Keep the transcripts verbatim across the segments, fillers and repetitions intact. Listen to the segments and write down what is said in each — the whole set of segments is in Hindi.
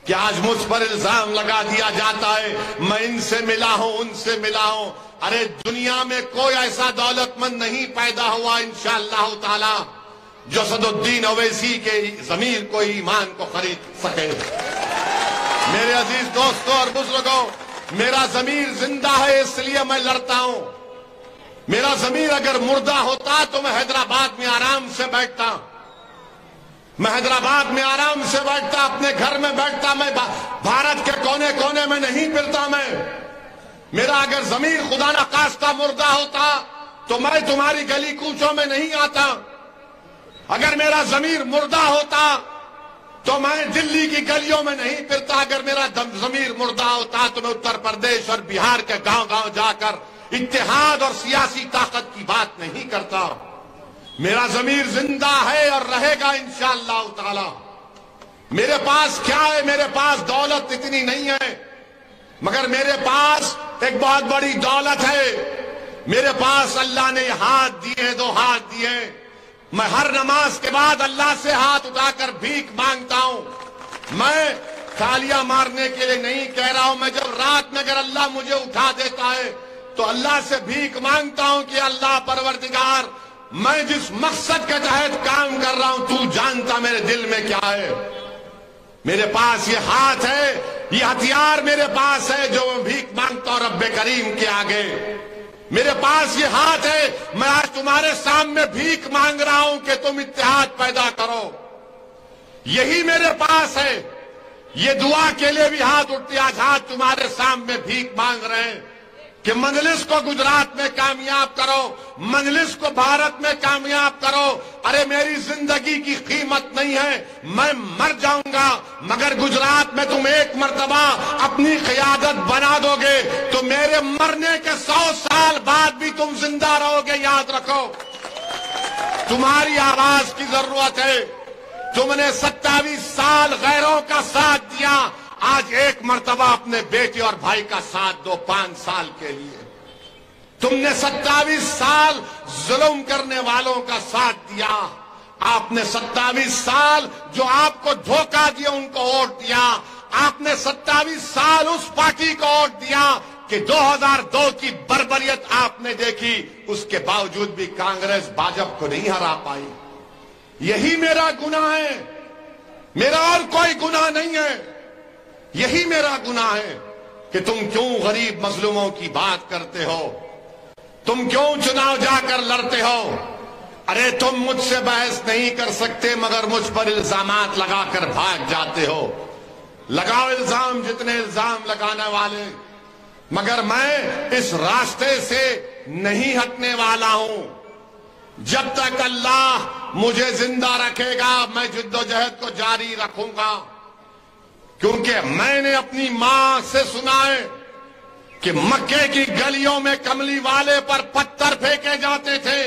कि आज मुझ पर इल्जाम लगा दिया जाता है मैं इनसे मिला हूं उनसे मिला हूं। अरे दुनिया में कोई ऐसा दौलतमंद नहीं पैदा हुआ इंशाअल्लाह ताला जो सदुद्दीन ओवैसी के जमीर को ईमान को खरीद सके। मेरे अजीज दोस्तों और बुजुर्गों, मेरा जमीर जिंदा है इसलिए मैं लड़ता हूं। मेरा जमीर अगर मुर्दा होता तो मैं हैदराबाद में आराम से बैठता, मैं हैदराबाद में आराम से बैठता, अपने घर में बैठता, मैं भारत के कोने कोने में नहीं फिरता। मैं मेरा अगर जमीर खुदा न खास्ता मुर्दा होता तो मैं तुम्हारी गली कूचों में नहीं आता। अगर मेरा जमीर मुर्दा होता तो मैं दिल्ली की गलियों में नहीं फिरता। अगर मेरा जमीर मुर्दा होता तो मैं उत्तर प्रदेश और बिहार के गांव गांव जाकर इत्तेहाद और सियासी ताकत की बात नहीं करता। मेरा जमीर जिंदा है और रहेगा इंशाअल्लाह ताला। मेरे पास क्या है? मेरे पास दौलत इतनी नहीं है, मगर मेरे पास एक बहुत बड़ी दौलत है। मेरे पास अल्लाह ने हाथ दिए, दो हाथ दिए। मैं हर नमाज के बाद अल्लाह से हाथ उठाकर भीख मांगता हूं। मैं तालियां मारने के लिए नहीं कह रहा हूं। मैं जब रात में अगर अल्लाह मुझे उठा देता है तो अल्लाह से भीख मांगता हूं कि अल्लाह परवरदिगार, मैं जिस मकसद के तहत काम कर रहा हूं तू जानता मेरे दिल में क्या है। मेरे पास ये हाथ है, ये हथियार मेरे पास है जो मैं भीख मांगता हूं रब्बे करीम के आगे। मेरे पास ये हाथ है, मैं आज तुम्हारे सामने भीख मांग रहा हूं कि तुम इत्तेहाद पैदा करो। यही मेरे पास है। ये दुआ के लिए भी हाथ उठते, आज हाथ तुम्हारे सामने भीख मांग रहे हैं कि मजलिस को गुजरात में कामयाब करो, मजलिस को भारत में कामयाब करो। अरे मेरी जिंदगी की कीमत नहीं है, मैं मर जाऊंगा, मगर गुजरात में तुम एक मर्तबा अपनी क़यादत बना दोगे तो मेरे मरने के सौ साल बाद भी तुम जिंदा रहोगे। याद रखो, तुम्हारी आवाज की जरूरत है। तुमने सत्तावीस साल गैरों का साथ दिया, आज एक मर्तबा अपने बेटे और भाई का साथ दो पांच साल के लिए। तुमने सत्तावीस साल जुल्म करने वालों का साथ दिया। आपने सत्तावीस साल जो आपको धोखा दिया उनको वोट दिया। आपने सत्तावीस साल उस पार्टी को वोट दिया कि दो हज़ार दो की बर्बरियत आपने देखी, उसके बावजूद भी कांग्रेस भाजपा को नहीं हरा पाई। यही मेरा गुनाह है, मेरा और कोई गुनाह नहीं है। यही मेरा गुनाह है कि तुम क्यों गरीब मजलूमों की बात करते हो, तुम क्यों चुनाव जाकर लड़ते हो। अरे तुम मुझसे बहस नहीं कर सकते मगर मुझ पर इल्जामात लगाकर भाग जाते हो। लगाओ इल्जाम, जितने इल्जाम लगाने वाले, मगर मैं इस रास्ते से नहीं हटने वाला हूं। जब तक अल्लाह मुझे जिंदा रखेगा मैं जिद्दोजहद को जारी रखूंगा, क्योंकि मैंने अपनी मां से सुना है कि मक्के की गलियों में कमली वाले पर पत्थर फेंके जाते थे।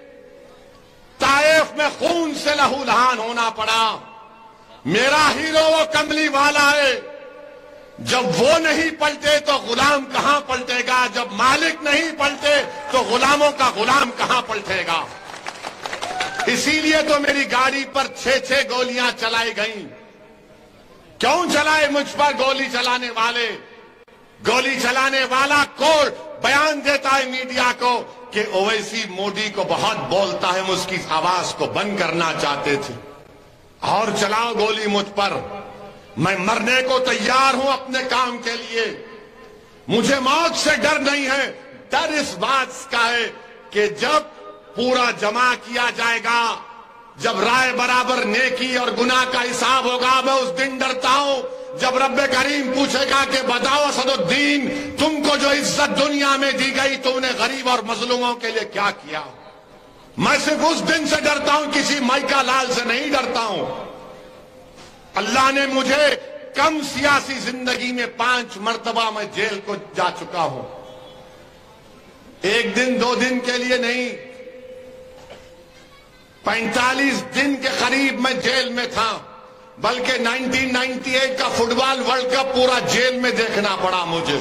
ताइफ में खून से लहूलुहान होना पड़ा। मेरा हीरो वो कमली वाला है। जब वो नहीं पलटे तो गुलाम कहां पलटेगा, जब मालिक नहीं पलटे तो गुलामों का गुलाम कहां पलटेगा। इसीलिए तो मेरी गाड़ी पर छह छह गोलियां चलाई गईं। क्यों चलाए मुझ पर गोली चलाने वाले? गोली चलाने वाला कोर्ट बयान देता है मीडिया को कि ओवैसी मोदी को बहुत बोलता है, हम उसकी आवाज को बंद करना चाहते थे। और चलाओ गोली मुझ पर, मैं मरने को तैयार हूं अपने काम के लिए। मुझे मौत से डर नहीं है। डर इस बात का है कि जब पूरा जमा किया जाएगा, जब राय बराबर नेकी और गुनाह का हिसाब होगा, मैं उस दिन डरता हूं जब रब्बे करीम पूछेगा कि बताओ असदुद्दीन, तुमको जो इज्जत दुनिया में दी गई तुमने गरीब और मजलूमों के लिए क्या किया। मैं सिर्फ उस दिन से डरता हूं, किसी माइका लाल से नहीं डरता हूं। अल्लाह ने मुझे कम सियासी जिंदगी में पांच मर्तबा मैं जेल को जा चुका हूं। एक दिन दो दिन के लिए नहीं, पैंतालीस दिन के करीब मैं जेल में था। बल्कि उन्नीस सौ अट्ठानवे का फुटबॉल वर्ल्ड कप पूरा जेल में देखना पड़ा मुझे।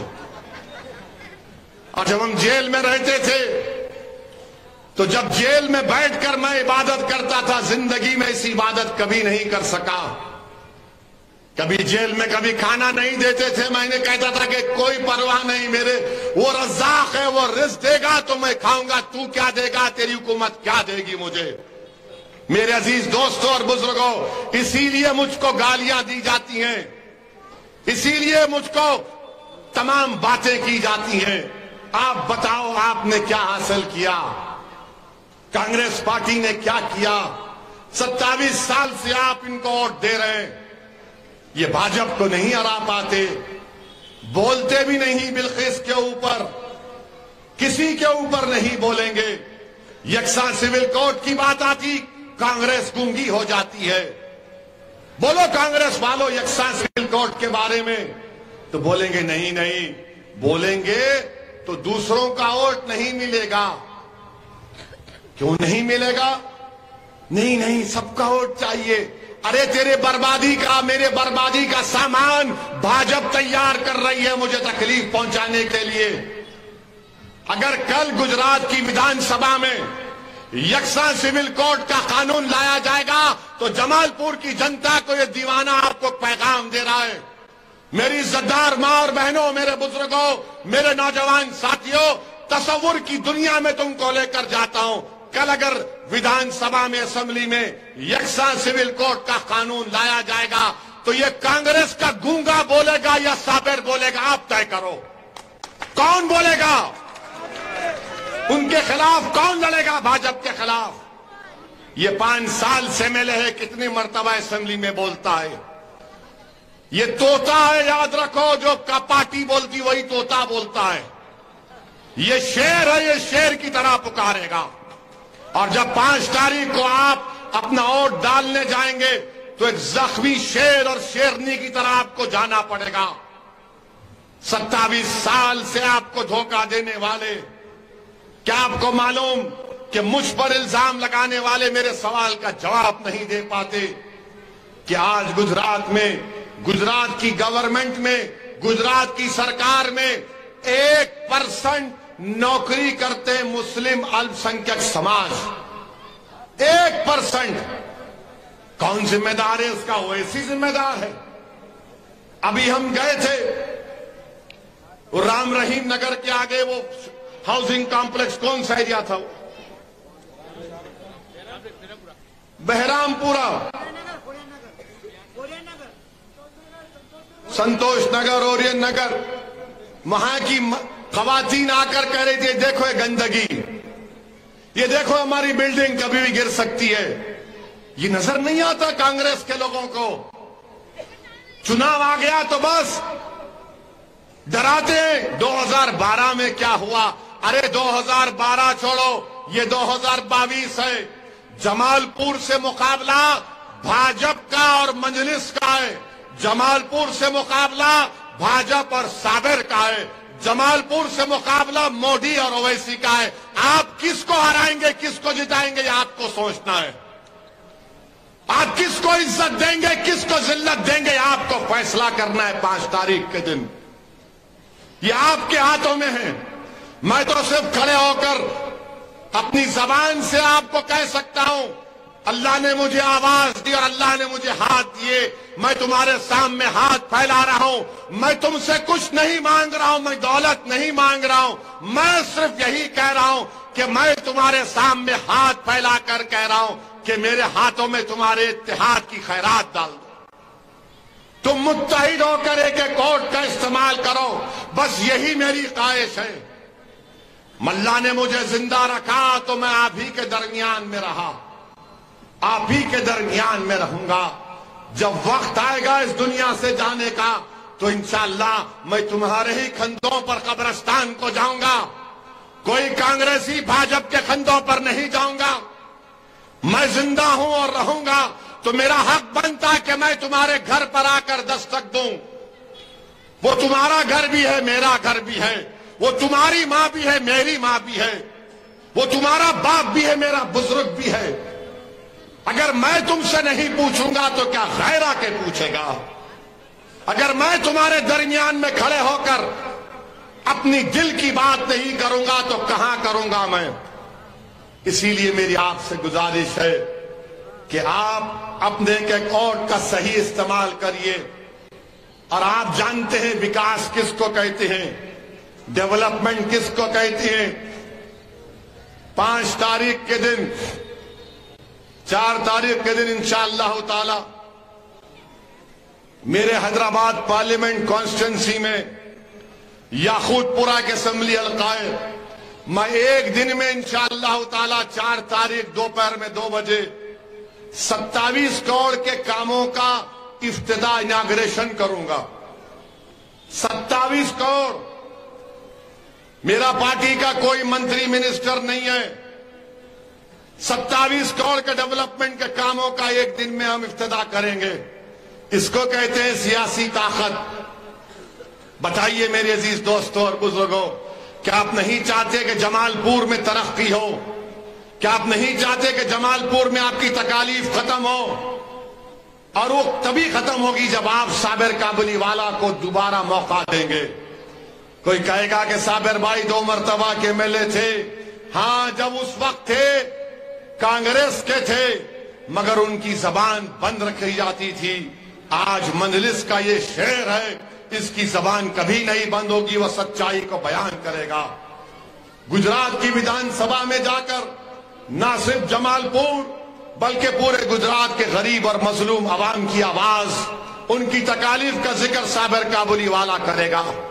और जब हम जेल में रहते थे तो जब जेल में बैठकर मैं इबादत करता था, जिंदगी में ऐसी इबादत कभी नहीं कर सका। कभी जेल में कभी खाना नहीं देते थे, मैंने कहता था कि कोई परवाह नहीं, मेरे वो रज़्ज़ाक़ है, वो रिज़्क़ देगा तो मैं खाऊंगा, तू क्या देगा, तेरी हुकूमत क्या देगी मुझे। मेरे अजीज दोस्तों और बुजुर्गों, इसीलिए मुझको गालियां दी जाती हैं, इसीलिए मुझको तमाम बातें की जाती हैं। आप बताओ आपने क्या हासिल किया, कांग्रेस पार्टी ने क्या किया? सत्ताईस साल से आप इनको वोट दे रहे हैं, ये भाजपा को नहीं हरा पाते, बोलते भी नहीं बिल्किस के ऊपर, किसी के ऊपर नहीं बोलेंगे। यकसा सिविल कोड की बात आती, कांग्रेस गूंगी हो जाती है। बोलो कांग्रेस वालों यकसा सिविल कोड के बारे में, तो बोलेंगे नहीं नहीं, बोलेंगे तो दूसरों का वोट नहीं मिलेगा। क्यों नहीं मिलेगा? नहीं नहीं, सबका वोट चाहिए। अरे तेरे बर्बादी का, मेरे बर्बादी का सामान भाजपा तैयार कर रही है मुझे तकलीफ पहुंचाने के लिए। अगर कल गुजरात की विधानसभा में यकसा सिविल कोड का कानून लाया जाएगा तो जमालपुर की जनता को यह दीवाना आपको पैगाम दे रहा है। मेरी इज्जतदार मां और बहनों, मेरे बुजुर्गों, मेरे नौजवान साथियों, तसव्वुर की दुनिया में तुमको लेकर जाता हूं। कल अगर विधानसभा में, असेंबली में यकसा सिविल कोड का कानून लाया जाएगा तो ये कांग्रेस का गूंगा बोलेगा या साबिर बोलेगा, आप तय करो। कौन बोलेगा? उनके खिलाफ कौन लड़ेगा? भाजपा के खिलाफ। ये पांच साल से एमएलए है, कितनी मर्तबा असेंबली में बोलता है। ये तोता है, याद रखो, जो का पार्टी बोलती वही तोता बोलता है। ये शेर है, ये शेर की तरह पुकारेगा। और जब पांच तारीख को आप अपना वोट डालने जाएंगे तो एक जख्मी शेर और शेरनी की तरह आपको जाना पड़ेगा। सत्ताईस साल से आपको धोखा देने वाले, क्या आपको मालूम कि मुझ पर इल्जाम लगाने वाले मेरे सवाल का जवाब नहीं दे पाते कि आज गुजरात में, गुजरात की गवर्नमेंट में, गुजरात की सरकार में एक परसेंट नौकरी करते मुस्लिम अल्पसंख्यक समाज। एक परसेंट। कौन जिम्मेदार है उसका? ओवैसी जिम्मेदार है। अभी हम गए थे राम रहीम नगर के आगे, वो हाउसिंग कॉम्प्लेक्स कौन सा एरिया था? बहरामपुरा, संतोष नगर, ओरियन नगर। वहां की खवातीन आकर कह रही थी देखो ये गंदगी, ये देखो हमारी बिल्डिंग कभी भी गिर सकती है। ये नजर नहीं आता कांग्रेस के लोगों को। चुनाव आ गया तो बस डराते हैं। दो हज़ार बारह में क्या हुआ? अरे दो हज़ार बारह छोड़ो, ये दो हज़ार बाईस है। जमालपुर से मुकाबला भाजपा का और मजलिस का है। जमालपुर से मुकाबला भाजपा और साबिर का है। जमालपुर से मुकाबला मोदी और ओवैसी का है। आप किसको हराएंगे, किसको जिताएंगे, ये आपको सोचना है। आप किसको इज्जत देंगे, किसको जिल्लत देंगे, आपको फैसला करना है पांच तारीख के दिन। ये आपके हाथों में है। मैं तो सिर्फ खड़े होकर अपनी जबान से आपको कह सकता हूं, अल्लाह ने मुझे आवाज दी और अल्लाह ने मुझे हाथ दिए। मैं तुम्हारे सामने हाथ फैला रहा हूं। मैं तुमसे कुछ नहीं मांग रहा हूं, मैं दौलत नहीं मांग रहा हूं। मैं सिर्फ यही कह रहा हूं कि मैं तुम्हारे सामने हाथ फैलाकर कह रहा हूं कि मेरे हाथों में तुम्हारे इत्तेहाद की खैरात डाल दो। तुम मुत्तहिद होकर एक एक वोट का इस्तेमाल करो, बस यही मेरी ख्वाहिश है। मल्ला ने मुझे जिंदा रखा तो मैं आप ही के दरमियान में रहा, आप ही के दरमियान में रहूंगा। जब वक्त आएगा इस दुनिया से जाने का तो इंशाअल्लाह मैं तुम्हारे ही खंदों पर कब्रिस्तान को जाऊंगा। कोई कांग्रेसी भाजपा के खंदों पर नहीं जाऊंगा। मैं जिंदा हूं और रहूंगा तो मेरा हक बनता कि मैं तुम्हारे घर पर आकर दस्तक दूं। वो तुम्हारा घर भी है, मेरा घर भी है। वो तुम्हारी मां भी है, मेरी मां भी है। वो तुम्हारा बाप भी है, मेरा बुजुर्ग भी है। अगर मैं तुमसे नहीं पूछूंगा तो क्या गैर आके पूछेगा? अगर मैं तुम्हारे दरमियान में खड़े होकर अपनी दिल की बात नहीं करूंगा तो कहां करूंगा मैं? इसीलिए मेरी आपसे गुजारिश है कि आप अपने एक वोट का सही इस्तेमाल करिए। और आप जानते हैं विकास किसको कहते हैं, डेवलपमेंट किसको कहते हैं। पांच तारीख के दिन, चार तारीख के दिन इंशाअल्लाह ताला मेरे हैदराबाद पार्लियामेंट कॉन्स्टिट्यूंसी में याकूतपुरा के असेंबली हल्काए, मैं एक दिन में इंशाअल्लाह ताला चार तारीख दोपहर में दो बजे सत्ताईस करोड़ के कामों का इफ्तिदा इनाग्रेशन करूंगा। सत्ताईस करोड़। मेरा पार्टी का कोई मंत्री मिनिस्टर नहीं है। सत्ताईस करोड़ के डेवलपमेंट के कामों का एक दिन में हम इफ्तिदा करेंगे। इसको कहते हैं सियासी ताकत। बताइए मेरे अजीज दोस्तों और बुजुर्गों, क्या आप नहीं चाहते कि जमालपुर में तरक्की हो? क्या आप नहीं चाहते कि जमालपुर में आपकी तकालीफ खत्म हो? और वो तभी खत्म होगी जब आप साबिर काबुलीवाला को दोबारा मौका देंगे। कोई कहेगा कि साबिर भाई दो मर्तबा के एमएलए थे। हां, जब उस वक्त थे, कांग्रेस के थे, मगर उनकी जबान बंद रखी जाती थी। आज मजलिस का ये शेर है, इसकी जबान कभी नहीं बंद होगी, वह सच्चाई को बयान करेगा। गुजरात की विधानसभा में जाकर ना सिर्फ जमालपुर बल्कि पूरे गुजरात के गरीब और मजलूम अवाम की आवाज, उनकी तकालीफ का जिक्र साबिर काबुलीवाला करेगा।